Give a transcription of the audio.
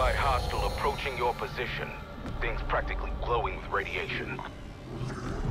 unidentified hostile approaching your position. Thing's practically glowing with radiation.